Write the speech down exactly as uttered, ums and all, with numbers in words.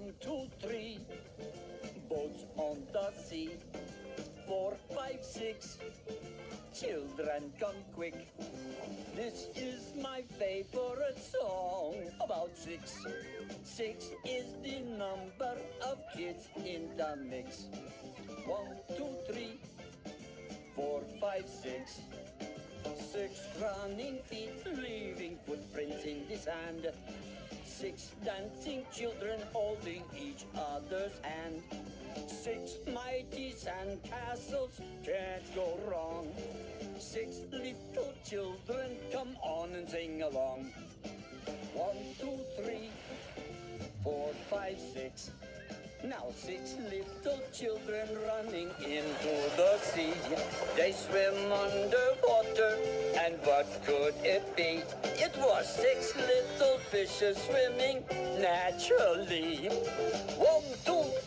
One, two, three, boats on the sea. Four, five, six, children come quick. This is my favorite song about six. Six is the number of kids in the mix. One, two, three, four, five, six. Six running feet, leaving footprints in the sand. Six dancing children holding each other's hand. Six mighty sand castles, can't go wrong. Six little children, come on and sing along. One, two, three, four, five, six. Now six little children running into the sea. They swim underwater, and what could it be? It was six little fishes swimming naturally. One, two,